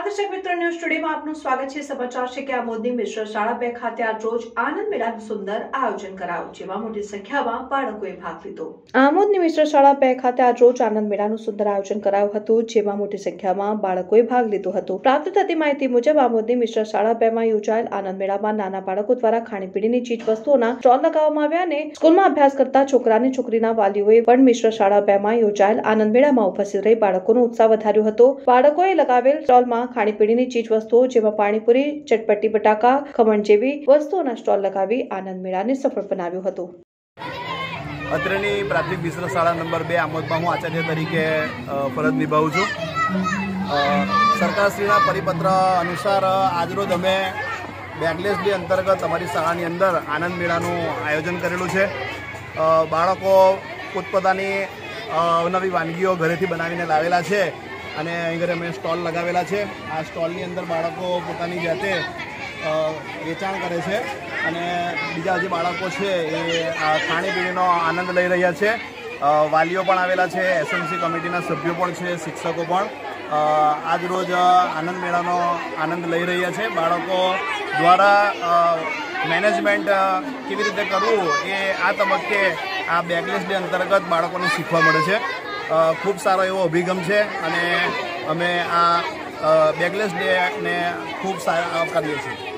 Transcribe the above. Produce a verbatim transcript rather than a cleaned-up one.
નમસ્કાર દર્શક મિત્રો, ન્યૂઝ ટુડેમાં આપનું સ્વાગત છે। સમાચાર છે કે આમોદની મિશ્ર શાળા બે ખાતે આજ રોજ આનંદ મેળાનું સુંદર આયોજન કરાયું, જેમાં મોટી સંખ્યામાં બાળકોએ ભાગ લીધો। આમોદની મિશ્ર શાળા બે ખાતે આજ રોજ આનંદ મેળાનું સુંદર આયોજન કરાયું હતું, જેમાં મોટી સંખ્યામાં બાળકોએ ભાગ લીધો હતો। પ્રાપ્ત થતી માહિતી મુજબ આમોદની મિશ્ર શાળા બે માં યોજાયેલ આનંદ મેળામાં નાના બાળકો દ્વારા ખાણીપીણીની ચીજ વસ્તુઓના સ્ટોલ લગાવવામાં આવ્યા અને સ્કૂલમાં અભ્યાસ કરતા છોકરા અને છોકરીના વાલીઓએ પણ મિશ્ર શાળા બે માં યોજાયેલ આનંદ મેળામાં ઉપસ્થિત રહી બાળકોનો ઉત્સાહ વધાર્યો હતો। બાળકોએ લગાવેલ સ્ટોલમાં ખાણીપીણીની ચીજ વસ્તુઓ જેમાં પાણીપુરી, ચટપટી, બટાકા, ખમણ જેવી વસ્તુઓના સ્ટોલ લગાવી આનંદ મેળાને સફળ બનાવ્યો હતો। અત્રેની પ્રાથમિક મિશ્ર શાળા નંબર બે આમોદમાં હું આચાર્ય તરીકે ફરજ નિભાવું છું। સરકારશ્રીના પરિપત્ર અનુસાર આજરોજ અમે બેગલેસ ડે અંતર્ગત અમારી શાળાની અંદર આનંદ મેળાનું આયોજન કરેલું છે। બાળકો પોતપોતાની નવી વાનગીઓ ઘરેથી બનાવીને લાવેલા છે અને અહીં ઘરે અમે સ્ટોલ લગાવેલા છે। આ સ્ટોલની અંદર બાળકો પોતાની જાતે વેચાણ કરે છે અને બીજા જે બાળકો છે એ ખાણીપીણીનો આનંદ લઈ રહ્યા છે। વાલીઓ પણ આવેલા છે, એસએમસી કમિટીના સભ્યો પણ છે, શિક્ષકો પણ આજ રોજ આનંદ મેળાનો આનંદ લઈ રહ્યા છે। બાળકો દ્વારા મેનેજમેન્ટ કેવી રીતે કરવું એ આ તબક્કે આ બેગલેસ ડે અંતર્ગત બાળકોને શીખવા મળે છે। ખૂબ સારો એવો અભિગમ છે અને અમે આ બેગલેસ ડેને ખૂબ સારા આવકારીએ છીએ।